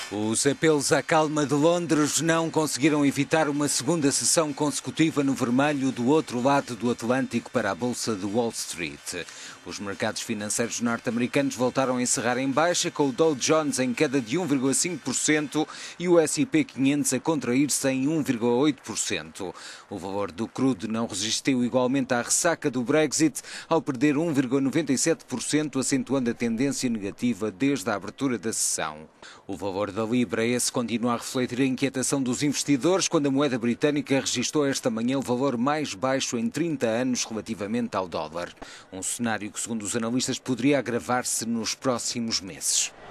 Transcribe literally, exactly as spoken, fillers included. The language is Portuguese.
Os apelos à calma de Londres não conseguiram evitar uma segunda sessão consecutiva no vermelho do outro lado do Atlântico para a Bolsa de Wall Street. Os mercados financeiros norte-americanos voltaram a encerrar em baixa, com o Dow Jones em queda de um vírgula cinco por cento e o S e P quinhentos a contrair-se em um vírgula oito por cento. O valor do crudo não resistiu igualmente à ressaca do Brexit, ao perder um vírgula noventa e sete por cento, acentuando a tendência negativa desde a abertura da sessão. O valor da Libra esse continua a refletir a inquietação dos investidores, quando a moeda britânica registrou esta manhã o valor mais baixo em trinta anos relativamente ao dólar. Um cenário que, segundo os analistas, poderia agravar-se nos próximos meses.